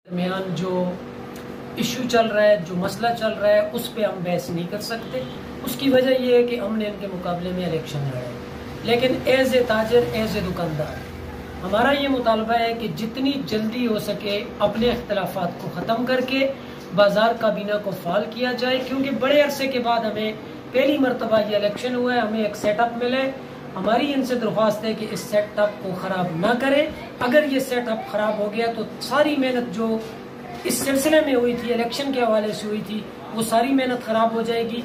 درمیان جو ایشو چل رہا ہے، جو مسئلہ چل رہا ہے، اس پہ ہم بحث نہیں کر سکتے۔ اس کی وجہ یہ ہے کہ ہم نے ان کے مقابلے میں الیکشن لڑا ہے، لیکن ایز اے تاجر، ایز اے دکاندار ہمارا یہ مطالبہ ہے کہ جتنی جلدی ہو سکے اپنے اختلافات کو ختم کر کے بازار کابینہ کو فعال کیا جائے، کیونکہ بڑے عرصے کے بعد ہمیں پہلی مرتبہ یہ الیکشن ہوا ہے، ہمیں ایک سیٹ اپ ملا ہے۔ ہماری ان سے درخواست ہے کہ اس سیٹ اپ کو خراب نہ کریں۔ اگر یہ سیٹ اپ خراب ہو گیا تو ساری محنت جو اس سلسلے میں ہوئی تھی، الیکشن کے حوالے سے ہوئی تھی، وہ ساری محنت خراب ہو جائے گی۔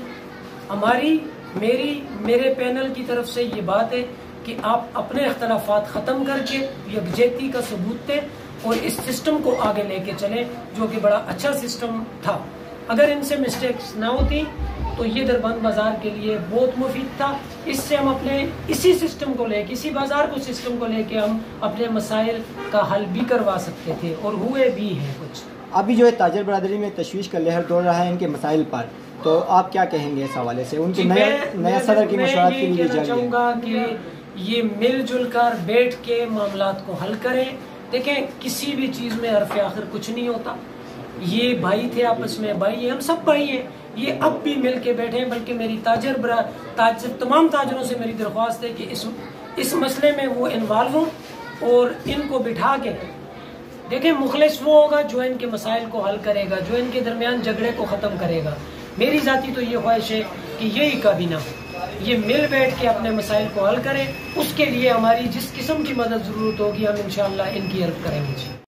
میرے پینل کی طرف سے یہ بات ہے کہ آپ اپنے اختلافات ختم کر کے یکجہتی کا ثبوت دیں اور اس سسٹم کو آگے لے کے چلیں، جو کہ بڑا اچھا سسٹم تھا۔ اگر ان سے مسٹیکس نہ ہوتی تو یہ دربند بازار کے لیے بہت مفید تھا۔ اس سے ہم اپنے اسی سسٹم کو لے کے، اسی بازار کو سسٹم کو لے کے ہم اپنے مسائل کا حل بھی کروا سکتے تھے، اور ہوئے بھی ہیں کچھ۔ ابھی جو ہے تاجر برادری میں تشویش کا لہر دوڑ رہا ہے ان کے مسائل پر، تو آپ کیا کہیں گے اس حوالے سے؟ ان کے نیا صدر کی مشورات کے لیے میں چاہوں گا کہ یہ مل جل کر بیٹھ کے معاملات کو حل کریں۔ دیکھیں، کسی بھی چیز میں حرف آخر کچھ نہیں ہوتا۔ یہ بھائی تھے، آپس میں بھائی ہیں، ہم سب بھائی ہیں۔ یہ اب بھی مل کے بیٹھیں، بلکہ میری تمام تاجروں سے میری درخواست ہے کہ اس مسئلے میں وہ انوالو ہوں اور ان کو بٹھا کے دیکھیں۔ مخلص وہ ہوگا جو ان کے مسائل کو حل کرے گا، جو ان کے درمیان جھگڑے کو ختم کرے گا۔ میری ذاتی تو یہ خواہش ہے کہ یہی کابینہ یہ مل بیٹھ کے اپنے مسائل کو حل کرے۔ اس کے لیے ہماری جس قسم کی مدد ضرورت ہوگی، ہم انشاءاللہ ان کی ہیلپ کریں گے۔